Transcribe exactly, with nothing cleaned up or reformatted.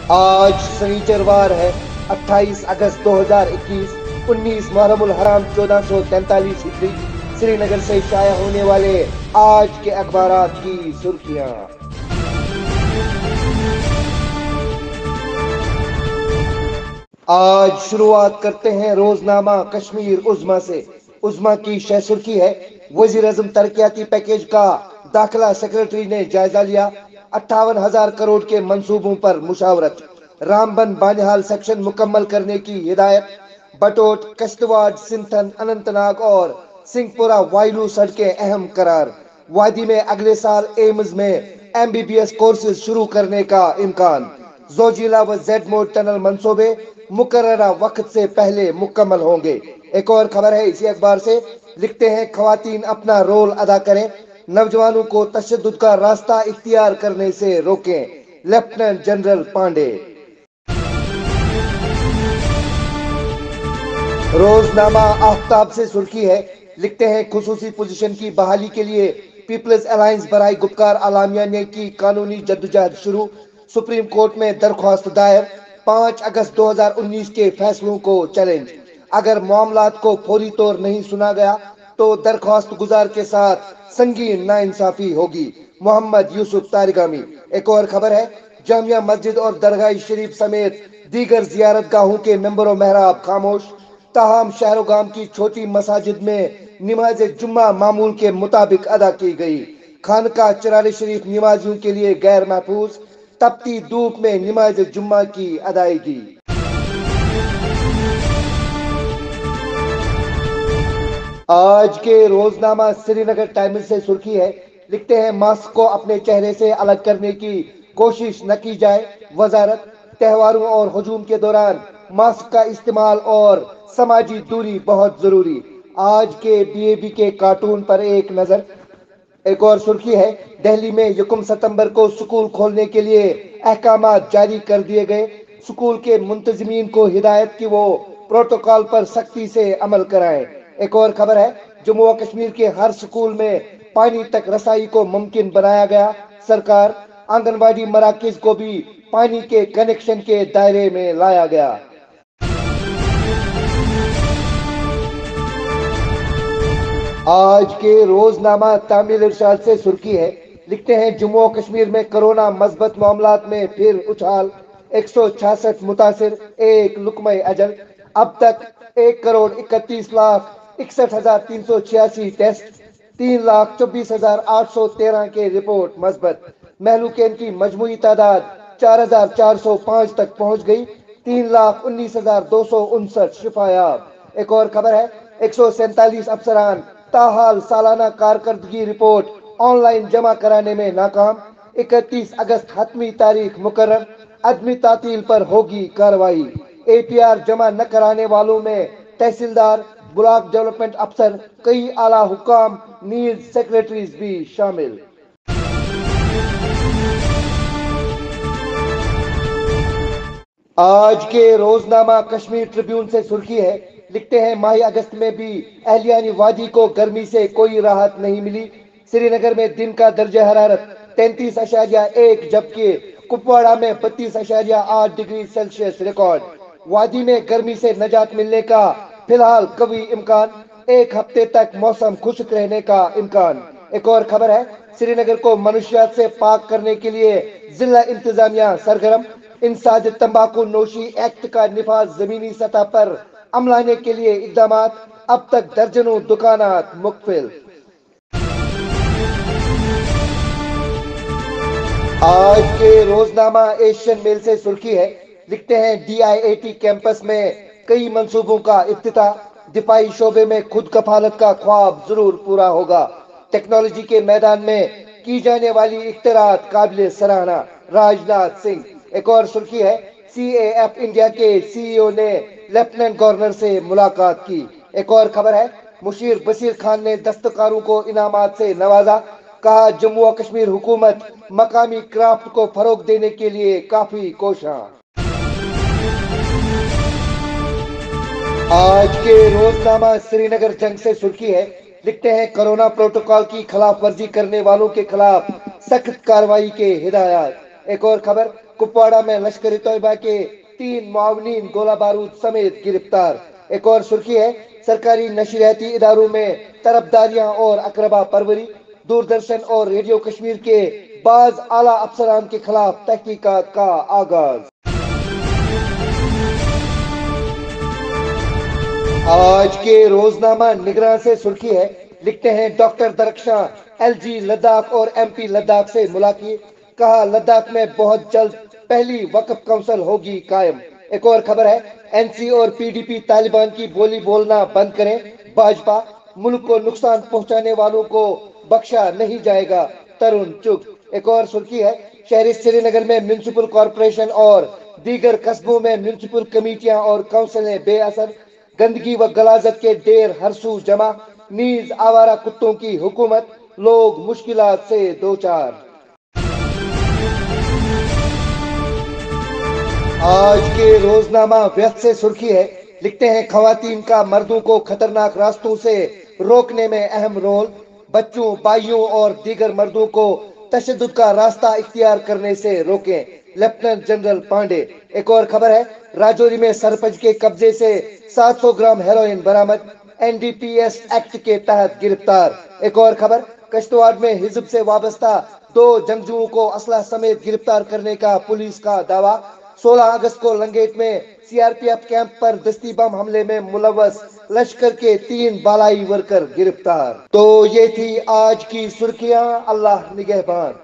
آج سنیچروار ہے اٹھائیس اگست دو ہزار اکیس، انیس محرم الحرام چودہ سو تینتالیس ہجری۔ سری نگر سے شائع ہونے والے آج کے اخبارات کی سرخیاں۔ آج شروعات کرتے ہیں روزنامہ کشمیر عظمیٰ سے۔ عظمیٰ کی شہ سرخی ہے: وزیر اعظم ترقیاتی پیکیج کا داخلہ سیکرٹری نے جائزہ لیا، اٹھاون ہزار کروڑ کے منصوبوں پر مشاورت۔ رامبن بانہال سیکشن مکمل کرنے کی ہدایت۔ بٹوٹ، کشتواڑ، سنتھن، اننت ناگ اور سنگھ پورہ وائلو سڑکیں اہم قرار۔ وادی میں اگلے سال ایمز میں M B B S courses شروع کرنے کا امکان۔ زوجیلا و زیڈ موڈ ٹنل منصوبے مقررہ وقت سے پہلے مکمل ہوں گے۔ ایک اور خبر ہے اسی اخبار سے، لکھتے ہیں خواتین اپنا رول ادا کریں، نوجوانوں کو تشدد کا راستہ اختیار کرنے سے روکیں۔ Lieutenant general Pandey. روزنامہ آفتاب سے سرخی ہے، لکھتے ہیں خصوصی پوزیشن کی بحالی کے لیے پیپلز الائنس برائے گپکار اعلامیہ نے کی قانونی جدوجہد شروع۔ سپریم کورٹ میں درخواست دائر۔ پانچ اگست دو ہزار انیس کے فیصلوں کو چیلنج۔ اگر معاملات کو فوری طور نہیں سنا گیا تو درخواست گزار کے ساتھ سنگین ناانصافی ہوگی۔ محمد یوسف تارگامی۔ ایک اور خبر ہے، جامعہ مسجد اور درگاہ شریف سمیت دیگر زیارت گاہوں کے ممبر و محراب خاموش۔ تاہم شہر و گام کی چھوٹی مساجد میں نماز جمعہ معمول کے مطابق ادا کی گئی۔ خانقاہ چرار شریف نمازیوں کے لیے غیر محفوظ، تپتی دھوپ میں نماز جمعہ کی ادائیگی۔ آج کے روزنامہ سری نگر ٹائمز سے سرخی ہے، لکھتے ہیں ماسک کو اپنے چہرے سے الگ کرنے کی کوشش نہ کی جائے، وزارت۔ تہواروں اور ہجوم کے دوران ماسک کا استعمال اور سماجی دوری بہت ضروری۔ آج کے بی اے بی کے کارٹون پر ایک نظر۔ ایک اور سرخی ہے، دہلی میں یکم ستمبر کو سکول کھولنے کے لیے احکامات جاری کر دیے گئے۔ سکول کے منتظمین کو ہدایت کہ وہ پروٹوکول پر سختی سے عمل کرائیں۔ ایک اور خبر ہے، جموں و کشمیر کے ہر سکول میں پانی تک رسائی کو ممکن بنایا گیا۔ سرکار، آنگن واڑی مراکز کو بھی پانی کے کنیکشن کے دائرے میں لایا گیا۔ آج کے روزنامہ تعمیل ارشاد سے سرخی ہے، لکھتے ہیں جموں و کشمیر میں کرونا مثبت معاملات میں پھر اچھال، ایک سو چھیاسٹھ متاثر، ایک لقمہ اجل۔ اب تک ایک کروڑ اکتیس لاکھ اکسٹھ ہزار تین سو چھیاسی ٹیسٹ، تین لاکھ چوبیس ہزار آٹھ سو تیرہ کے رپورٹ مثبت۔ مہلوکین کی مجموعی تعداد چار ہزار چار سو پانچ تک پہنچ گئی، تین لاکھ انیس ہزار دو سو انسٹھ شفا یاب۔ ایک اور خبر ہے، ایک سو سینتالیس افسران تاحال سالانہ کارکردگی رپورٹ آن لائن جمع کرانے میں ناکام۔ اکتیس اگست حتمی تاریخ مقرر، عدمی تعطیل پر ہوگی کارروائی۔ اے پی آر جمع نہ کرانے والوں میں تحصیلدار، بلاک ڈیولپمنٹ افسر، کئی اعلیٰ حکام، نیز سیکریٹریز بھی شامل۔ آج کے روزنامہ کشمیر ٹریبیون سے سرخی ہے، لکھتے ہیں ماہ اگست میں بھی اہلیان وادی کو گرمی سے کوئی راحت نہیں ملی۔ سری نگر میں دن کا درجہ حرارت تینتیس اشاریہ ایک جبکہ کپواڑہ میں بتیس اشاریہ آٹھ ڈگری سیلسیس ریکارڈ۔ وادی میں گرمی سے نجات ملنے کا فی الحال قوی امکان، ایک ہفتے تک موسم خشک رہنے کا امکان۔ ایک اور خبر ہے، سری نگر کو منشیات سے پاک کرنے کے لیے ضلع انتظامیہ سرگرم۔ انسداد تمباکو نوشی ایکٹ کا نفاذ زمینی سطح پر عملانے کے لیے اقدامات، اب تک درجنوں دکانات مقفل۔ آج کے روزنامہ ایشین میل سے سرخی ہے، لکھتے ہیں D I I T campus میں کئی منصوبوں کا افتتاح، دفاعی شعبے میں خود کفالت کا خواب ضرور پورا ہوگا۔ ٹیکنالوجی کے میدان میں کی جانے والی اختراعات قابل سراہنا، راج ناتھ سنگھ۔ ایک اور سرخی ہے، سی اے ایف انڈیا کے سی ای او نے لیفٹیننٹ گورنر سے ملاقات کی۔ ایک اور خبر ہے، مشیر بشیر خان نے دستکاروں کو انعامات سے نوازا، کہا جموں و کشمیر حکومت مقامی کرافٹ کو فروغ دینے کے لیے کافی کوشاں۔ آج کے روزنامہ سری نگر جنگ سے سرخی ہے، لکھتے ہیں کرونا پروٹوکول کی خلاف ورزی کرنے والوں کے خلاف سخت کارروائی کے ہدایات۔ ایک اور خبر، کپواڑہ میں لشکر طیبہ کے تین معاونین گولہ بارود سمیت گرفتار۔ ایک اور سرخی ہے، سرکاری نشریاتی اداروں میں طرفداریاں اور اقربا پروری، دوردرشن اور ریڈیو کشمیر کے بعض اعلیٰ افسران کے خلاف تحقیقات کا آغاز۔ آج کے روزنامہ نگراں سے سرخی ہے، لکھتے ہیں doctor Darakhshan L G Ladakh اور ایم پی لداخ سے ملاقات، کہا لداخ میں بہت جلد پہلی وقف کونسل ہوگی قائم۔ ایک اور خبر ہے، این سی اور پی ڈی پی طالبان کی بولی بولنا بند کریں، بھاجپا ملک کو نقصان پہنچانے والوں کو بخشا نہیں جائے گا، ترون چگ۔ ایک اور سرخی ہے، شہری سری نگر میں میونسپل کارپوریشن اور دیگر قصبوں میں میونسپل کمیٹیاں اور کونسلیں بے اثر، گندگی و غلاظت کے ڈھیر ہر سو جمع، نیز آوارہ کتوں کی حکومت، لوگ مشکلات سے دوچار۔ آج کے روزنامہ ویست سے سرخی ہے، لکھتے ہیں خواتین کا مردوں کو خطرناک راستوں سے روکنے میں اہم رول، بچوں، بھائیوں اور دیگر مردوں کو تشدد کا راستہ اختیار کرنے سے روکیں، لیفٹیننٹ جنرل پانڈے۔ ایک اور خبر ہے، راجوری میں سرپنچ کے قبضے سے سات سو گرام ہیروئن برآمد، N D P S act کے تحت گرفتار۔ ایک اور خبر، کشتواڑ میں حزب سے وابستہ دو جنگجوؤں کو اسلحہ سمیت گرفتار کرنے کا پولیس کا دعویٰ، سولہ اگست کو لنگیٹ میں C R P F camp پر دستی بم حملے میں ملوث لشکر کے تین بالائی ورکر گرفتار۔ تو یہ تھی آج کی سرخیاں، اللہ نگہبان۔